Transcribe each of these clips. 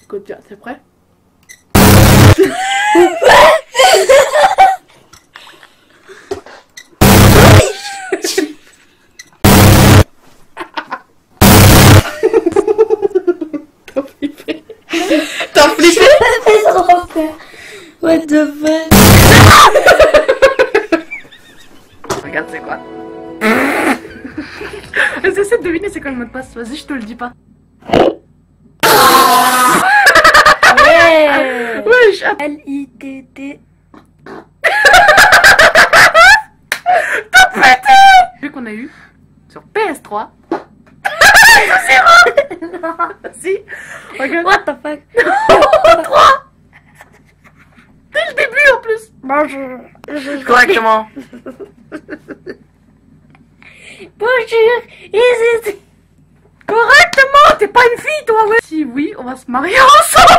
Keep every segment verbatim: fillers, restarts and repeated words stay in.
Scotia, t'es prêt? T'as flippé? T'as flippé? What the fuck? Regarde, c'est quoi? J'essaie de deviner c'est quoi le mot de passe. Vas-y, je te le dis pas. Ouais. Wesh. L I T T. T'as pété! Vu qu'on a eu sur P S trois. Non. Si. Regarde. What the fuck? trois. Dès le début en plus. Bonjour. Je... Correctement. Bonjour. Is it... Correctement. T'es pas une fille toi, ouais. Si oui, on va se marier ensemble.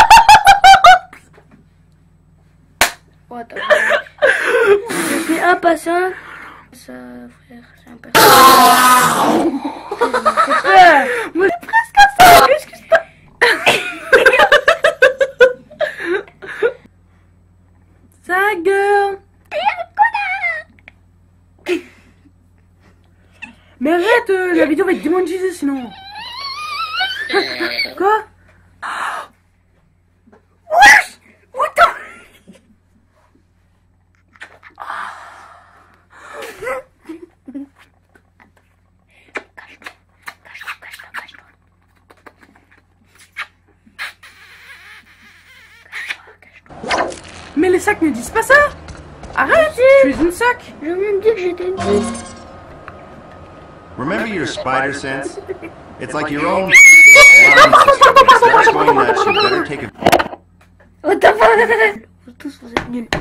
What the fuck? Je suis impatient. Ça, frère, c'est impatient. C'est peur. Moi, c'est presque à ça. Excuse-toi. Sa gueule. Mais arrête, euh, la vidéo va être démonétisée sinon. Quoi? Wesh! What the... Mais les sacs ne disent pas ça. Arrête, je suis une sac. Je viens de dire que j'étais une fille. Remember your spider sense? It's like your own alarm system. It's never going nuts. You better take a... What the fuck? Vous tous, vous êtes nuls.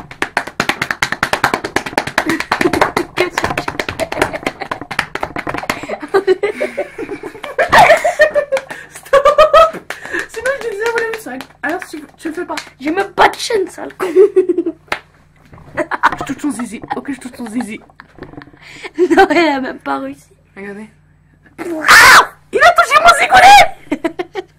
Stop. Sinon je te disais voilà le sac. Alors tu, tu le fais pas. J'ai même pas de chaîne, sale con. Je touche ton zizi. Ok, je touche ton zizi. Non, elle a même pas réussi. Regardez. Ah! Il a touché mon zigolet.